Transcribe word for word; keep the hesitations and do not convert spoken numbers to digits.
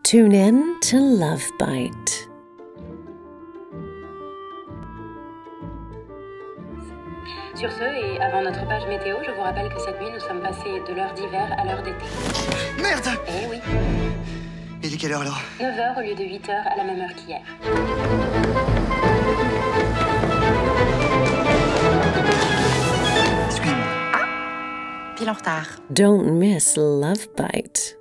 Tune in to Love Bite. Sur ce, et avant notre page météo, je vous rappelle que cette nuit, nous sommes passés de l'heure d'hiver à l'heure d'été. Merde! Eh oui. Il est quelle heure alors? neuf heures au lieu de huit heures à la même heure qu'hier. Excuse-moi. Pile en retard. Don't miss Love Bite.